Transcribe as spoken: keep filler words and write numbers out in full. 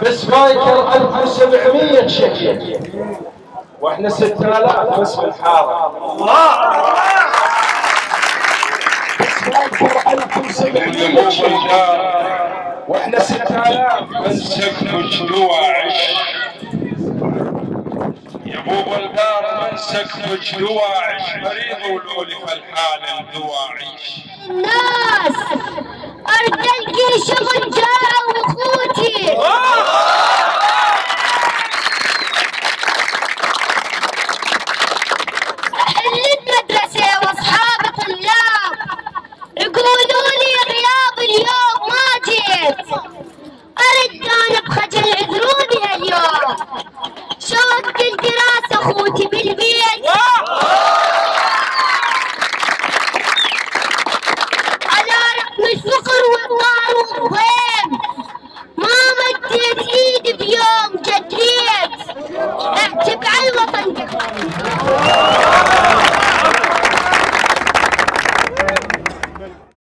بس بايكر ألف وسبعمية شكل واحنا ستة آلاف بس بالحاره. الله. بس بايكر ألف وسبعمية شكل واحنا ستة آلاف من سكبك دواعش يا ابو بلدار، من سكبك دواعش مريض ولولي في الحال الدواعش. الناس ارجلكي شغل جاع واخوتي